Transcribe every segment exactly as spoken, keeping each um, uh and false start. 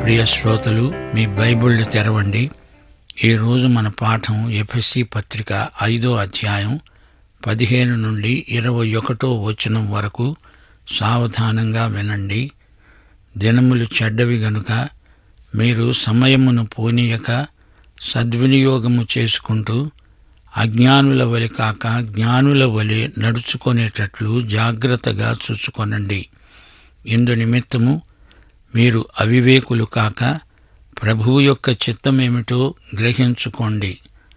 ప్రియ శ్రోతలు, మీ బైబిళ్ళు తెరవండి. ఈరోజు మన పాఠం ఎఫెసీ పత్రిక ఐదో అధ్యాయం పదిహేను నుండి ఇరవై ఒకటో వచనం వరకు. సావధానంగా వినండి. దినములు చెడ్డవి గనుక మీరు సమయమును పోనీయక సద్వినియోగము చేసుకుంటూ అజ్ఞానుల వలె కాక జ్ఞానుల వలె నడుచుకొనేటట్లు జాగ్రత్తగా చూచుకొనండి. ఇందు నిమిత్తము మీరు అవివేకులు కాక ప్రభువు యొక్క చిత్తమేమిటో గ్రహించుకోండి.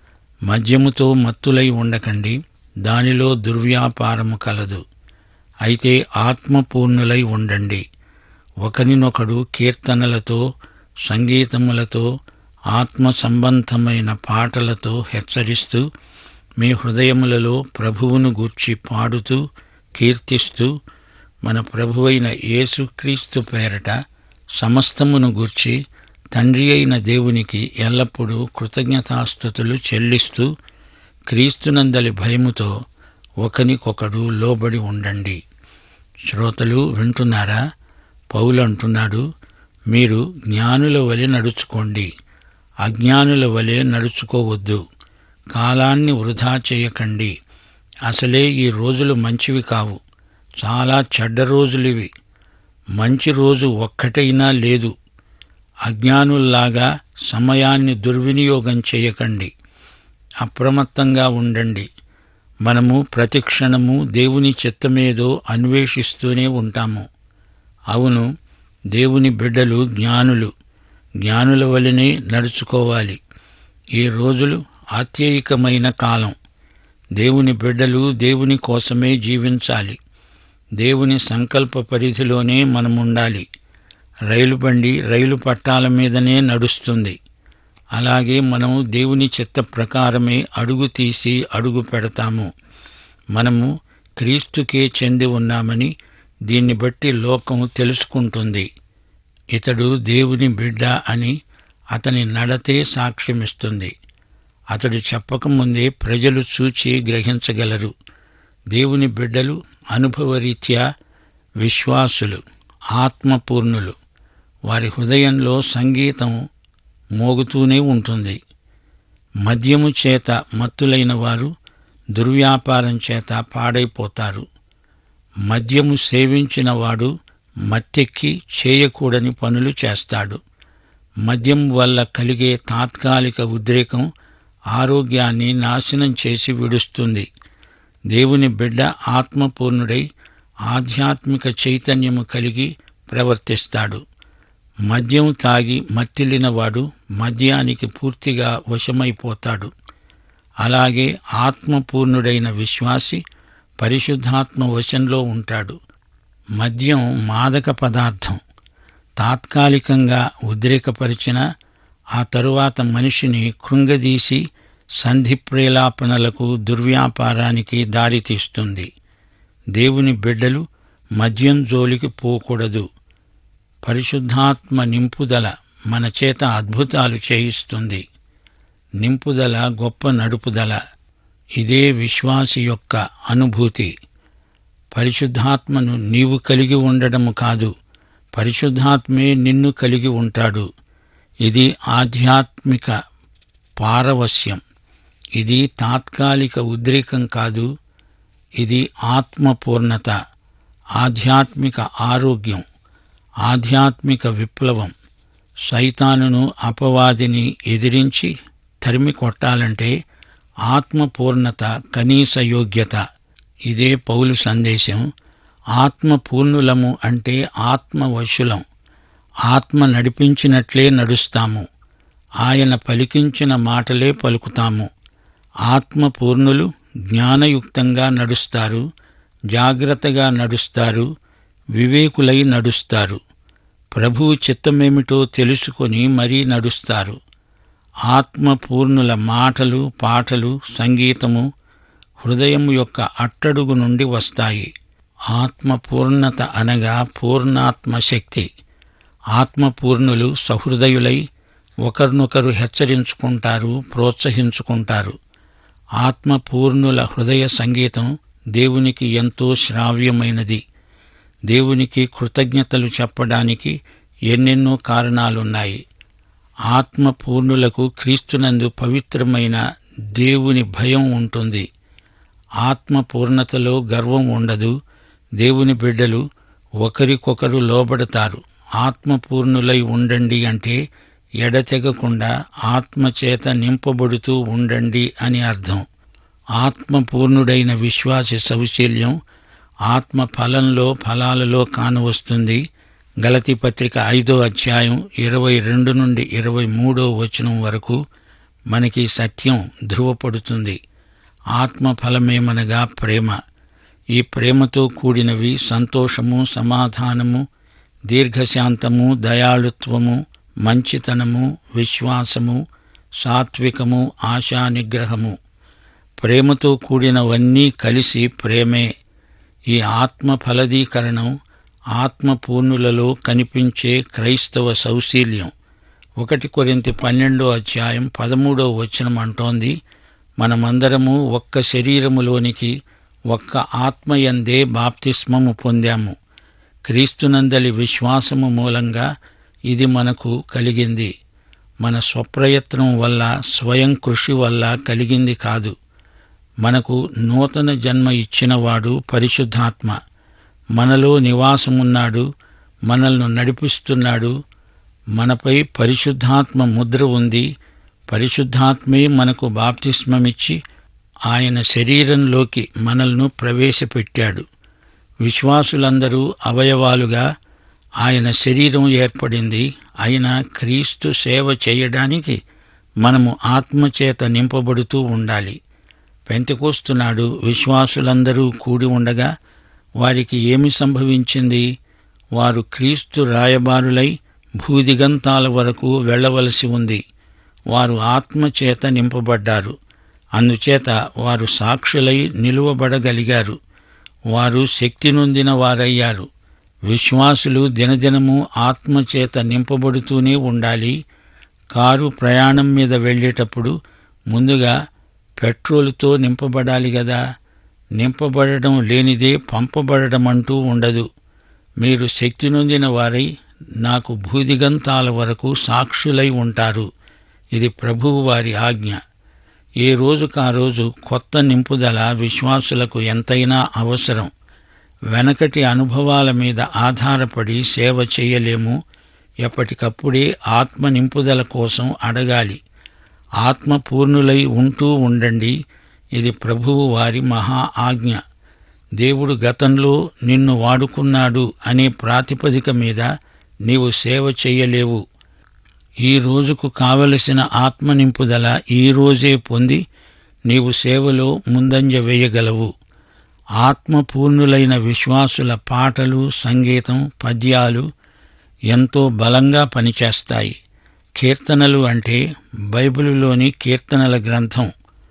మద్యముతో మత్తులై ఉండకండి, దానిలో దుర్వ్యాపారము కలదు. అయితే ఆత్మపూర్ణులై ఉండండి. ఒకరినొకడు కీర్తనలతో సంగీతములతో ఆత్మ సంబంధమైన పాటలతో హెచ్చరిస్తూ మీ హృదయములలో ప్రభువును గూర్చి పాడుతూ కీర్తిస్తూ మన ప్రభువైన యేసుక్రీస్తు పేరట సమస్తమును గూర్చి తండ్రి అయిన దేవునికి ఎల్లప్పుడూ కృతజ్ఞతాస్తుతులు చెల్లిస్తూ క్రీస్తునందలి భయముతో ఒకనికొకడు లోబడి ఉండండి. శ్రోతలు వింటున్నారా? పౌలు అంటున్నాడు, మీరు జ్ఞానుల వలె నడుచుకోండి, అజ్ఞానుల వలె నడుచుకోవద్దు. కాలాన్ని వృధా చేయకండి. అసలే ఈ రోజులు మంచివి కావు, చాలా చెడ్డ రోజులివి. మంచి రోజు ఒక్కటైనా లేదు. అజ్ఞానుల్లాగా సమయాన్ని దుర్వినియోగం చేయకండి. అప్రమత్తంగా ఉండండి. మనము ప్రతిక్షణము దేవుని చిత్తమేదో అన్వేషిస్తూనే ఉంటాము. అవును, దేవుని బిడ్డలు జ్ఞానులు. జ్ఞానుల వలనే నడుచుకోవాలి. ఈ రోజులు ఆత్యయికమైన కాలం. దేవుని బిడ్డలు దేవుని కోసమే జీవించాలి. దేవుని సంకల్ప పరిధిలోనే మనముండాలి. రైలు బండి రైలు పట్టాల మీదనే నడుస్తుంది. అలాగే మనం దేవుని చిత్త ప్రకారమే అడుగు తీసి అడుగు పెడతాము. మనము క్రీస్తుకే చెంది ఉన్నామని దీన్ని బట్టి లోకం తెలుసుకుంటుంది. ఇతడు దేవుని బిడ్డ అని అతని నడతే సాక్ష్యమిస్తుంది. అతడు చెప్పకముందే ప్రజలు చూచి గ్రహించగలరు. దేవుని బిడ్డలు అనుభవరీత్యా విశ్వాసులు, ఆత్మపూర్ణులు. వారి హృదయంలో సంగీతం మోగుతూనే ఉంటుంది. మద్యము చేత మత్తులైన వారు దుర్వ్యాపారం చేత పాడైపోతారు. మద్యము సేవించిన వాడు మత్తెక్కి చేయకూడని పనులు చేస్తాడు. మద్యం వల్ల కలిగే తాత్కాలిక ఉద్రేకం ఆరోగ్యాన్ని నాశనం చేసి విడుస్తుంది. దేవుని బిడ్డ ఆత్మపూర్ణుడై ఆధ్యాత్మిక చైతన్యము కలిగి ప్రవర్తిస్తాడు. మద్యం తాగి మత్తిలినవాడు మద్యానికి పూర్తిగా వశమైపోతాడు. అలాగే ఆత్మపూర్ణుడైన విశ్వాసి పరిశుద్ధాత్మ వశంలో ఉంటాడు. మద్యం మాదక పదార్థం. తాత్కాలికంగా ఉద్రేకపరిచిన ఆ తరువాత మనిషిని కృంగదీసి సంధి ప్రేలాపనలకు, దుర్వ్యాపారానికి దారితీస్తుంది. దేవుని బిడ్డలు మద్యం జోలికి పోకూడదు. పరిశుద్ధాత్మ నింపుదల మన చేత అద్భుతాలు చేయిస్తుంది. నింపుదల గొప్ప నడుపుదల. ఇదే విశ్వాసి యొక్క అనుభూతి. పరిశుద్ధాత్మను నీవు కలిగి ఉండడము కాదు, పరిశుద్ధాత్మే నిన్ను కలిగి ఉంటాడు. ఇది ఆధ్యాత్మిక పారవస్యం. ఇది తాత్కాలిక ఉద్రేకం కాదు. ఇది ఆత్మపూర్ణత, ఆధ్యాత్మిక ఆరోగ్యం, ఆధ్యాత్మిక విప్లవం. సైతానును, అపవాదిని ఎదిరించి తరిమి కొట్టాలంటే ఆత్మపూర్ణత కనీస యోగ్యత. ఇదే పౌలు సందేశం. ఆత్మపూర్ణులము అంటే ఆత్మవశులం. ఆత్మ నడిపించినట్లే నడుస్తాము. ఆయన పలికించిన మాటలే పలుకుతాము. ఆత్మపూర్ణులు జ్ఞానయుక్తంగా నడుస్తారు, జాగ్రత్తగా నడుస్తారు, వివేకులై నడుస్తారు. ప్రభువు చిత్తమేమిటో తెలుసుకొని మరీ నడుస్తారు. ఆత్మపూర్ణుల మాటలు, పాటలు, సంగీతము హృదయం యొక్క అట్టడుగు నుండి వస్తాయి. ఆత్మపూర్ణత అనగా పూర్ణాత్మశక్తి. ఆత్మపూర్ణులు సహృదయులై ఒకరినొకరు హెచ్చరించుకుంటారు, ప్రోత్సహించుకుంటారు. ఆత్మపూర్ణుల హృదయ సంగీతం దేవునికి ఎంతో శ్రావ్యమైనది. దేవునికి కృతజ్ఞతలు చెప్పడానికి ఎన్నెన్నో కారణాలున్నాయి. ఆత్మ పూర్ణులకు క్రీస్తునందు పవిత్రమైన దేవుని భయం ఉంటుంది. ఆత్మ పూర్ణతలో గర్వం ఉండదు. దేవుని బిడ్డలు ఒకరికొకరు లోబడతారు. ఆత్మపూర్ణులై ఉండండి అంటే ఎడతెగకుండా ఆత్మచేత నింపబడుతూ ఉండండి అని అర్థం. ఆత్మపూర్ణుడైన విశ్వాసి సౌశీల్యం ఆత్మ ఫలంలో ఫలాలలో కానవస్తుంది. గలతీ పత్రిక ఐదో అధ్యాయం ఇరవై రెండు నుండి ఇరవై మూడో వచనం వరకు మనకి సత్యం ధృవపడుతుంది. ఆత్మ ఫలమేమనగా ప్రేమ. ఈ ప్రేమతో కూడినవి సంతోషము, సమాధానము, దీర్ఘశాంతము, దయాళుత్వము, మంచితనము, విశ్వాసము, సాత్వికము, ఆశానిగ్రహము. ప్రేమతో కూడినవన్నీ కలిసి ప్రేమే. ఈ ఆత్మ ఫలదీకరణం ఆత్మపూర్ణులలో కనిపించే క్రైస్తవ సౌశీల్యం. ఒకటి కొరింథీ పన్నెండో అధ్యాయం పదమూడో వచనం అంటోంది, మనమందరము ఒక్క శరీరములోనికి ఒక్క ఆత్మయందే బాప్తిస్మము పొందాము. క్రీస్తునందలి విశ్వాసము మూలంగా ఇది మనకు కలిగింది. మన స్వప్రయత్నం వల్ల, స్వయం కృషి వల్ల కలిగింది కాదు. మనకు నూతన జన్మ ఇచ్చినవాడు పరిశుద్ధాత్మ. మనలో నివాసమున్నాడు, మనల్ని నడిపిస్తున్నాడు. మనపై పరిశుద్ధాత్మ ముద్ర ఉంది. పరిశుద్ధాత్మే మనకు బాప్తిస్మమిచ్చి ఆయన శరీరంలోకి మనల్ని ప్రవేశపెట్టాడు. విశ్వాసులందరూ అవయవాలుగా ఆయన శరీరం ఏర్పడింది. అయినా క్రీస్తు సేవ చేయడానికి మనము ఆత్మచేత నింపబడుతూ ఉండాలి. పెంతెకోస్తు నాడు విశ్వాసులందరూ కూడి ఉండగా వారికి ఏమి సంభవించింది? వారు క్రీస్తు రాయబారులై భూదిగంతాల వరకు వెళ్ళవలసి ఉంది. వారు ఆత్మచేత నింపబడ్డారు. అందుచేత వారు సాక్షులై నిలువబడగలిగారు. వారు శక్తి నొందిన వారయ్యారు. విశ్వాసులు దినదినము ఆత్మచేత నింపబడుతూనే ఉండాలి. కారు ప్రయాణం మీద వెళ్ళేటప్పుడు ముందుగా పెట్రోలుతో నింపబడాలి గదా. నింపబడడం లేనిదే పంపబడడం అంటూ ఉండదు. మీరు శక్తి నొందిన వారై నాకు భూదిగంతాల వరకు సాక్షులై ఉంటారు. ఇది ప్రభువు వారి ఆజ్ఞ. ఏ రోజుకా రోజు కొత్త నింపుదల విశ్వాసులకు ఎంతైనా అవసరం. వెనకటి అనుభవాల మీద ఆధారపడి సేవ చేయలేము. ఎప్పటికప్పుడే ఆత్మ నింపుదల కోసం అడగాలి. ఆత్మ పూర్ణులై ఉంటూ ఉండండి. ఇది ప్రభువు వారి మహా ఆజ్ఞ. దేవుడు గతంలో నిన్ను వాడుకున్నాడు అనే ప్రాతిపదిక మీద నీవు సేవ చేయలేవు. ఈ రోజుకు కావలసిన ఆత్మ నింపుదల ఈ రోజే పొంది నీవు సేవలో ముందంజ వేయగలవు. ఆత్మపూర్ణులైన విశ్వాసుల పాటలు, సంగీతం, పద్యాలు ఎంతో బలంగా పనిచేస్తాయి. కీర్తనలు అంటే బైబిలులోని కీర్తనల గ్రంథం.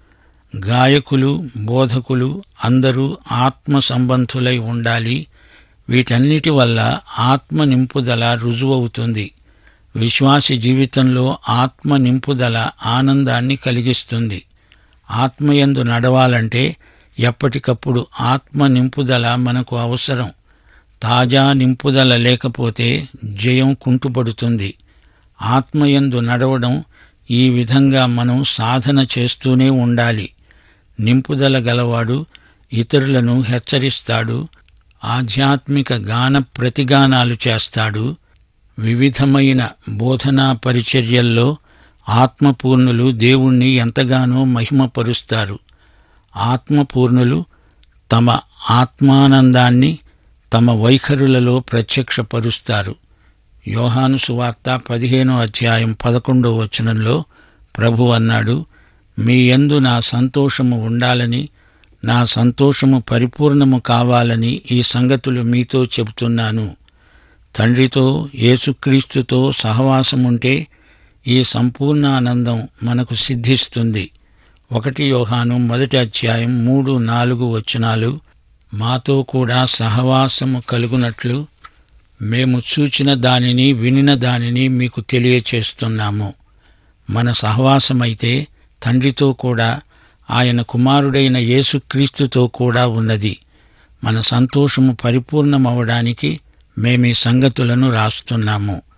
గాయకులు, బోధకులు అందరూ ఆత్మ సంబంధులై ఉండాలి. వీటన్నిటి వల్ల ఆత్మ నింపుదల రుజువవుతుంది. విశ్వాసి జీవితంలో ఆత్మ నింపుదల ఆనందాన్ని కలిగిస్తుంది. ఆత్మయందు నడవాలంటే ఎప్పటికప్పుడు ఆత్మ నింపుదల మనకు అవసరం. తాజా నింపుదల లేకపోతే జయం కుంటుపడుతుంది. ఆత్మయందు నడవడం ఈ విధంగా మనం సాధన చేస్తూనే ఉండాలి. నింపుదల గలవాడు ఇతరులను హెచ్చరిస్తాడు. ఆధ్యాత్మిక గాన ప్రతిగానాలు చేస్తాడు. వివిధమైన బోధనా పరిచర్యల్లో ఆత్మపూర్ణులు దేవుణ్ణి ఎంతగానో మహిమపరుస్తారు. ఆత్మపూర్ణులు తమ ఆత్మానందాన్ని తమ వైఖరులలో ప్రత్యక్షపరుస్తారు. యోహాను సువార్త పదిహేనో అధ్యాయం పదకొండో వచనంలో ప్రభు అన్నాడు, మీ యందు నా సంతోషము ఉండాలని, నా సంతోషము పరిపూర్ణము కావాలని ఈ సంగతులు మీతో చెబుతున్నాను. తండ్రితో, యేసుక్రీస్తుతో సహవాసముంటే ఈ సంపూర్ణ ఆనందం మనకు సిద్ధిస్తుంది. ఒకటి యోహాను మొదటి అధ్యాయం మూడు నాలుగు వచనాలు, మాతో కూడా సహవాసము కలుగునట్లు మేము చూచిన దానిని వినిన దానిని మీకు తెలియచేస్తున్నాము. మన సహవాసమైతే తండ్రితో కూడా ఆయన కుమారుడైన యేసుక్రీస్తుతో కూడా ఉన్నది. మన సంతోషము పరిపూర్ణమవడానికి మేమీ సంగతులను రాస్తున్నాము.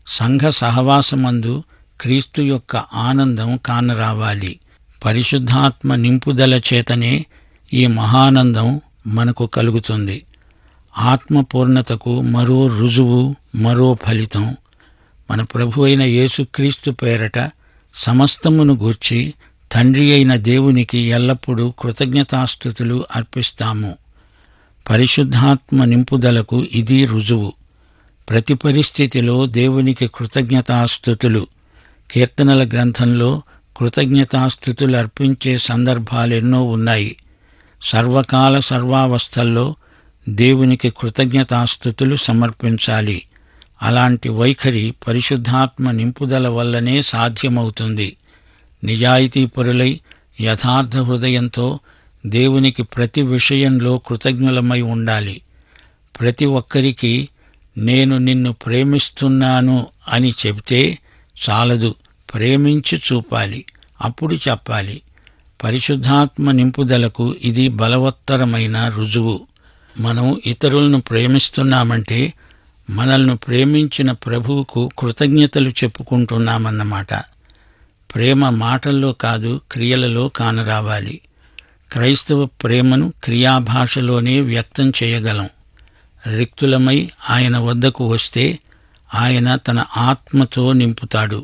సంఘ సహవాసమందు క్రీస్తు యొక్క ఆనందం కానరావాలి. పరిశుద్ధాత్మ నింపుదల చేతనే ఈ మహానందం మనకు కలుగుతుంది. ఆత్మపూర్ణతకు మరో రుజువు, మరో ఫలితం. మన ప్రభు అయిన యేసుక్రీస్తు పేరట సమస్తమును గూర్చి తండ్రి అయిన దేవునికి ఎల్లప్పుడూ కృతజ్ఞతాస్తుతులు అర్పిస్తాము. పరిశుద్ధాత్మ నింపుదలకు ఇది రుజువు. ప్రతి పరిస్థితిలో దేవునికి కృతజ్ఞతాస్తుతులు. కీర్తనల గ్రంథంలో కృతజ్ఞతాస్తుతులు అర్పించే సందర్భాలెన్నో ఉన్నాయి. సర్వకాల సర్వావస్థల్లో దేవునికి కృతజ్ఞతాస్తుతులు సమర్పించాలి. అలాంటి వైఖరి పరిశుద్ధాత్మ నింపుదల వల్లనే సాధ్యమవుతుంది. నిజాయితీపరులై యథార్థ హృదయంతో దేవునికి ప్రతి విషయంలో కృతజ్ఞులమై ఉండాలి. ప్రతి ఒక్కరికి నేను నిన్ను ప్రేమిస్తున్నాను అని చెబితే చాలదు, ప్రేమించి చూపాలి, అప్పుడు చెప్పాలి. పరిశుద్ధాత్మ నింపుదలకు ఇది బలవత్తరమైన రుజువు. మనం ఇతరులను ప్రేమిస్తున్నామంటే మనల్ని ప్రేమించిన ప్రభువుకు కృతజ్ఞతలు చెప్పుకుంటున్నామన్నమాట. ప్రేమ మాటల్లో కాదు, క్రియలలో కానరావాలి. క్రైస్తవ ప్రేమను క్రియాభాషలోనే వ్యక్తం చేయగలం. రిక్తులమై ఆయన వద్దకు వస్తే ఆయన తన ఆత్మతో నింపుతాడు,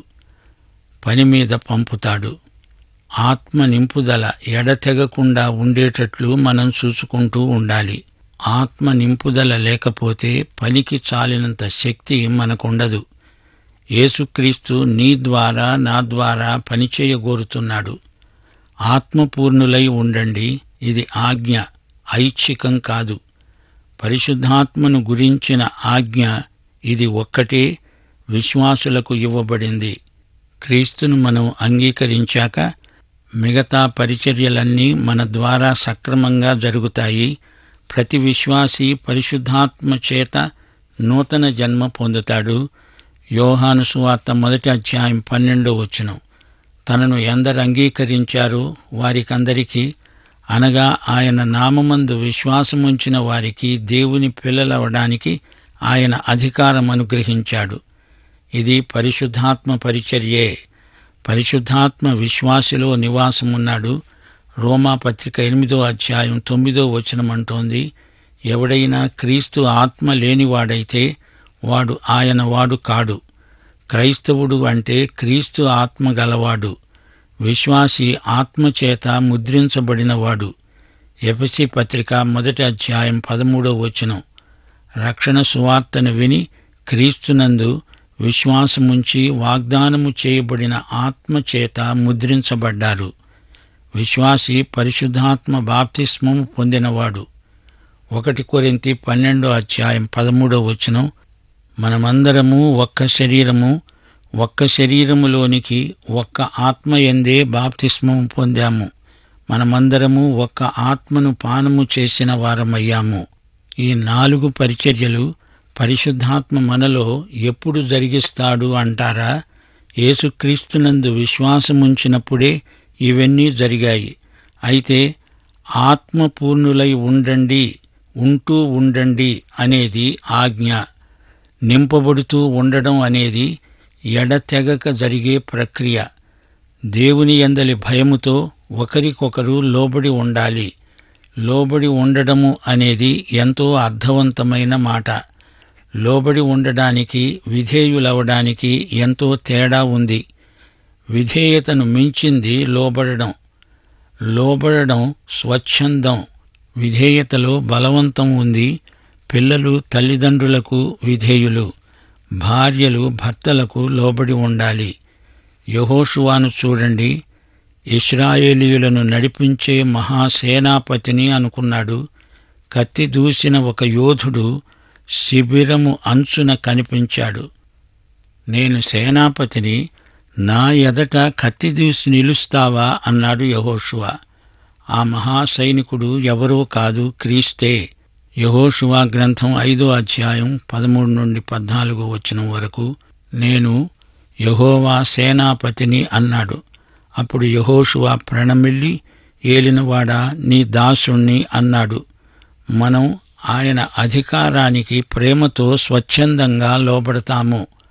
పని మీద పంపుతాడు. ఆత్మ నింపుదల ఎడతెగకుండా ఉండేటట్లు మనం చూసుకుంటూ ఉండాలి. ఆత్మ నింపుదల లేకపోతే పనికి చాలినంత శక్తి మనకుండదు. యేసుక్రీస్తు నీ ద్వారా నా ద్వారా పనిచేయగోరుతున్నాడు. ఆత్మపూర్ణులై ఉండండి. ఇది ఆజ్ఞ, ఐచ్ఛికం కాదు. పరిశుద్ధాత్మను గురించిన ఆజ్ఞ ఇది ఒక్కటే విశ్వాసులకు ఇవ్వబడింది. క్రీస్తును మనం అంగీకరించాక మిగతా పరిచర్యలన్నీ మన ద్వారా సక్రమంగా జరుగుతాయి. ప్రతి విశ్వాసీ పరిశుద్ధాత్మ చేత నూతన జన్మ పొందుతాడు. యోహాను సువార్త మొదటి అధ్యాయం పన్నెండో వచనం. తనను ఎందరు అంగీకరించారో వారికందరికీ, అనగా ఆయన నామమందు విశ్వాసముంచిన వారికి దేవుని పిల్లలవడానికి ఆయన అధికారం అనుగ్రహించాడు. ఇది పరిశుద్ధాత్మ పరిచర్యే. పరిశుద్ధాత్మ విశ్వాసిలో నివాసమున్నాడు. రోమాపత్రిక ఎనిమిదో అధ్యాయం తొమ్మిదో వచనం అంటోంది, ఎవడైనా క్రీస్తు ఆత్మ లేనివాడైతే వాడు ఆయన వాడు కాడు. క్రైస్తవుడు అంటే క్రీస్తు ఆత్మ గలవాడు. విశ్వాసి ఆత్మచేత ముద్రించబడినవాడు. ఎఫెసీ పత్రిక మొదటి అధ్యాయం పదమూడో వచనం. రక్షణ సువార్తను విని క్రీస్తునందు విశ్వాసముంచి వాగ్దానము చేయబడిన ఆత్మచేత ముద్రించబడ్డారు. విశ్వాసి పరిశుద్ధాత్మ బాప్తిస్మము పొందినవాడు. ఒకటి కొరింథీ పన్నెండో అధ్యాయం పదమూడో వచనం. మనమందరము ఒక్క శరీరము, ఒక్క శరీరములోనికి ఒక్క ఆత్మయందే బాప్తిస్మము పొందాము. మనమందరము ఒక్క ఆత్మను పానము చేసిన వారమయ్యాము. ఈ నాలుగు పరిచర్యలు పరిశుద్ధాత్మ మనలో ఎప్పుడు జరిగిస్తాడు అంటారా? యేసుక్రీస్తునందు విశ్వాసముంచినప్పుడే ఇవన్నీ జరిగాయి. అయితే ఆత్మపూర్ణులై ఉండండి, ఉంటూ ఉండండి అనేది ఆజ్ఞ. నింపబడుతూ ఉండడం అనేది ఎడతెగక జరిగే ప్రక్రియ. దేవుని యందలి భయముతో ఒకరికొకరు లోబడి ఉండాలి. లోబడి ఉండడము అనేది ఎంతో అర్థవంతమైన మాట. లోబడి ఉండడానికి విధేయులవడానికి ఎంతో తేడా ఉంది. విధేయతను మించింది లోబడడం. లోబడడం స్వచ్ఛందం, విధేయతలో బలవంతం ఉంది. పిల్లలు తల్లిదండ్రులకు విధేయులు, భార్యలు భర్తలకు లోబడి ఉండాలి. యెహోషువను చూడండి. ఇశ్రాయేలీయులను నడిపించే మహాసేనాపతిని అనుకున్నాడు. కత్తి దూసిన ఒక యోధుడు శిబిరము అంచున కనిపించాడు. నేను సేనాపతిని, నా ఎదట కత్తి దూసి నిలుస్తావా అన్నాడు యెహోషువ. ఆ మహాసైనికుడు ఎవరో కాదు, క్రీస్తే. యెహోషువ గ్రంథం ఐదో అధ్యాయం పదమూడు నుండి పద్నాలుగో వచనం వరకు. నేను యెహోవా సేనాపతిని అన్నాడు. అప్పుడు యెహోషువ ప్రణమిల్లి, ఏలినవాడా నీ దాసుణ్ణి అన్నాడు. మనం ఆయన అధికారానికి ప్రేమతో స్వచ్ఛందంగా లోబడతాము.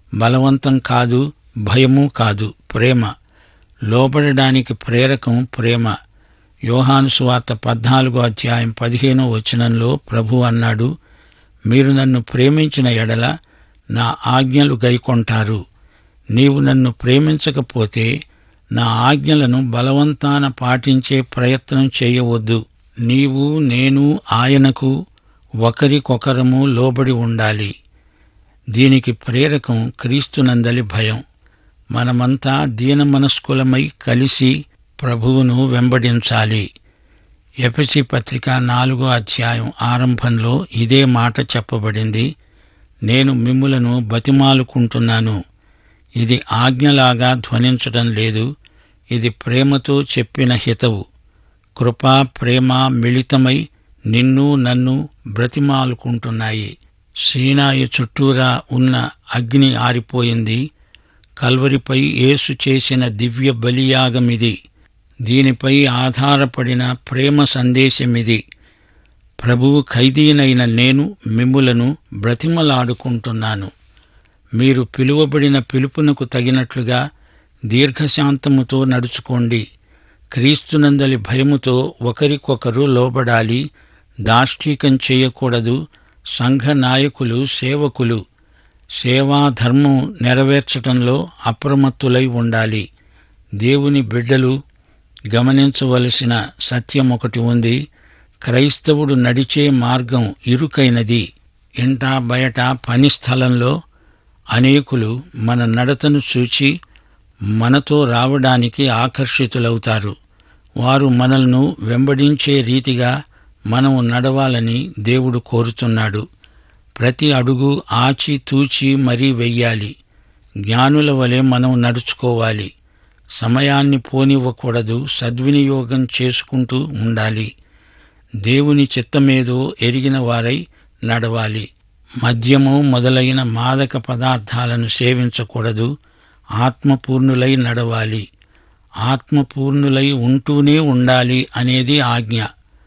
బలవంతం కాదు, భయము కాదు, ప్రేమ. లోబడడానికి ప్రేరకం ప్రేమ. యోహాను సువార్త పద్నాలుగో అధ్యాయం పదిహేనో వచనంలో ప్రభు అన్నాడు, మీరు నన్ను ప్రేమించిన ఎడల నా ఆజ్ఞలు గైకొంటారు. నీవు నన్ను ప్రేమించకపోతే నా ఆజ్ఞలను బలవంతాన పాటించే ప్రయత్నం చేయవద్దు. నీవు నేను ఆయనకు ఒకరికొకరము లోబడి ఉండాలి. దీనికి ప్రేరకం క్రీస్తునందలి భయం. మనమంతా దీనమనస్కులమై కలిసి ప్రభువును వెంబడించాలి. ఎఫెసీ పత్రిక నాలుగో అధ్యాయం ఆరంభంలో ఇదే మాట చెప్పబడింది. నేను మిమ్ములను బతిమాలుకుంటున్నాను. ఇది ఆజ్ఞలాగా ధ్వనించటం లేదు, ఇది ప్రేమతో చెప్పిన హితవు. కృపా ప్రేమ మిళితమై నిన్ను నన్ను బ్రతిమాలుకుంటున్నాయి. సీనాయి చుట్టూరా ఉన్న అగ్ని ఆరిపోయింది. కల్వరిపై యేసు చేసిన దివ్య బలియాగమిది. దీనిపై ఆధారపడిన ప్రేమ సందేశమిది. ప్రభువు ఖైదీనైన నేను మిమ్ములను బ్రతిమలాడుకుంటున్నాను. మీరు పిలువబడిన పిలుపునకు తగినట్లుగా దీర్ఘశాంతముతో నడుచుకోండి. క్రీస్తునందలి భయముతో ఒకరికొకరు లోబడాలి. దాష్టీకం చేయకూడదు. సంఘ నాయకులు, సేవకులు సేవాధర్మం నెరవేర్చటంలో అప్రమత్తులై ఉండాలి. దేవుని బిడ్డలు గమనించవలసిన సత్యం ఒకటి ఉంది. క్రైస్తవుడు నడిచే మార్గం ఇరుకైనది. ఇంటా బయట పని స్థలంలో అనేకులు మన నడతను చూచి మనతో రావడానికి ఆకర్షితులవుతారు. వారు మనల్ని వెంబడించే రీతిగా మనం నడవాలని దేవుడు కోరుతున్నాడు. ప్రతి అడుగు ఆచి తూచి మరీ వెయ్యాలి. జ్ఞానుల వలె మనం నడుచుకోవాలి. సమయాన్ని పోనివ్వకూడదు. సద్వినియోగం చేసుకుంటూ ఉండాలి. దేవుని చిత్తమేదో ఎరిగిన వారై నడవాలి. మద్యము మొదలైన మాదక పదార్థాలను సేవించకూడదు. ఆత్మపూర్ణులై నడవాలి. ఆత్మపూర్ణులై ఉంటూనే ఉండాలి అనేది ఆజ్ఞ.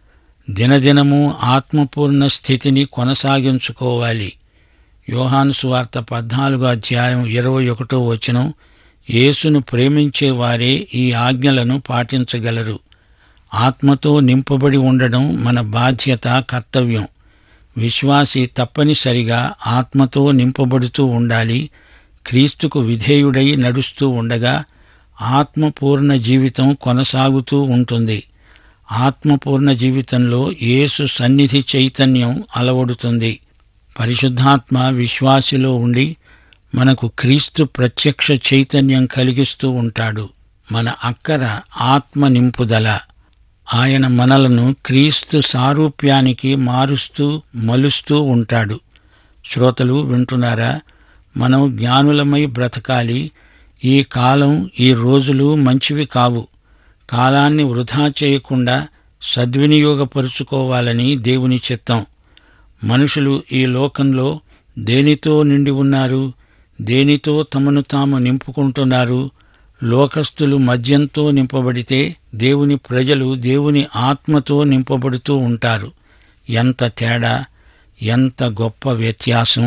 దినదినము ఆత్మపూర్ణ స్థితిని కొనసాగించుకోవాలి. యోహాను సువార్త పద్నాలుగో అధ్యాయం ఇరవై ఒకటో వచనం, యేసును ప్రేమించేవారే ఈ ఆజ్ఞలను పాటించగలరు. ఆత్మతో నింపబడి ఉండడం మన బాధ్యత, కర్తవ్యం. విశ్వాసి తప్పనిసరిగా ఆత్మతో నింపబడుతూ ఉండాలి. క్రీస్తుకు విధేయుడై నడుస్తూ ఉండగా ఆత్మపూర్ణ జీవితం కొనసాగుతూ ఉంటుంది. ఆత్మపూర్ణ జీవితంలో యేసు సన్నిధి చైతన్యం అలవడుతుంది. పరిశుద్ధాత్మ విశ్వాసిలో ఉండి మనకు క్రీస్తు ప్రత్యక్ష చైతన్యం కలిగిస్తూ ఉంటాడు. మన అక్కర ఆత్మ నింపుదల. ఆయన మనలను క్రీస్తు సారూప్యానికి మారుస్తూ మలుస్తూ ఉంటాడు. శ్రోతలు వింటున్నారా? మనం జ్ఞానులమై బ్రతకాలి. ఈ కాలం, ఈ రోజులు మంచివి కావు. కాలాన్ని వృధా చేయకుండా సద్వినియోగపరుచుకోవాలని దేవుని చిత్తం. మనుషులు ఈ లోకంలో దేనితో నిండి ఉన్నారు? దేనితో తమను తాము నింపుకుంటున్నారు? లోకస్తులు మద్యంతో నింపబడితే దేవుని ప్రజలు దేవుని ఆత్మతో నింపబడుతూ ఉంటారు. ఎంత తేడా! ఎంత గొప్ప వ్యత్యాసం!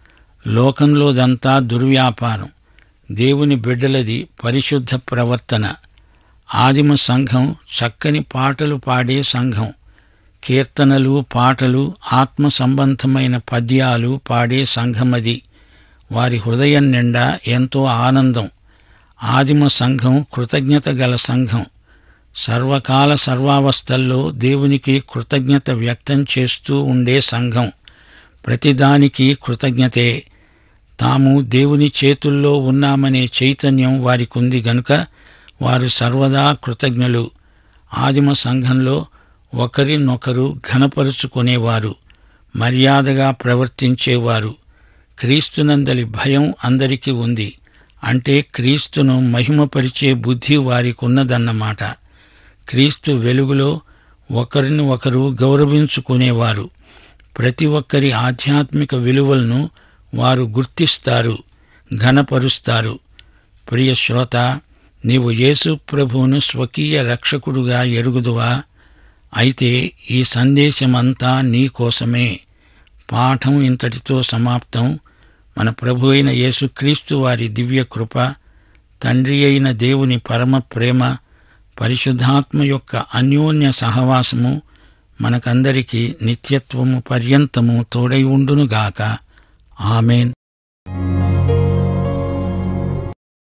లోకంలోదంతా దుర్వ్యాపారం. దేవుని బిడ్డలది పరిశుద్ధ ప్రవర్తన. ఆదిమ సంఘం చక్కని పాటలు పాడే సంఘం. కీర్తనలు, పాటలు, ఆత్మ సంబంధమైన పద్యాలు పాడే సంఘమది. వారి హృదయం నిండా ఎంతో ఆనందం. ఆదిమ సంఘం కృతజ్ఞత గల సంఘం. సర్వకాల సర్వావస్థల్లో దేవునికి కృతజ్ఞత వ్యక్తం చేస్తూ ఉండే సంఘం. ప్రతిదానికి కృతజ్ఞతే. తాము దేవుని చేతుల్లో ఉన్నామనే చైతన్యం వారికుంది గనుక వారు సర్వదా కృతజ్ఞులు. ఆదిమ సంఘంలో ఒకరినొకరు ఘనపరుచుకునేవారు, మర్యాదగా ప్రవర్తించేవారు. క్రీస్తునందలి భయం అందరికీ ఉంది. అంటే క్రీస్తును మహిమపరిచే బుద్ధి వారికున్నదన్నమాట. క్రీస్తు వెలుగులో ఒకరిని ఒకరు గౌరవించుకునేవారు. ప్రతి ఒక్కరి ఆధ్యాత్మిక విలువలను వారు గుర్తిస్తారు, ఘనపరుస్తారు. ప్రియ శ్రోత, నీవు యేసు ప్రభువును స్వకీయ రక్షకుడుగా ఎరుగుదువా? అయితే ఈ సందేశమంతా నీ కోసమే. పాఠం ఇంతటితో సమాప్తం. మన ప్రభు అయిన యేసుక్రీస్తు వారి దివ్య కృప, తండ్రి అయిన దేవుని పరమ ప్రేమ, పరిశుద్ధాత్మ యొక్క అన్యోన్య సహవాసము మనకందరికీ నిత్యత్వము పర్యంతము తోడై ఉండునుగాక. ఆమేన్.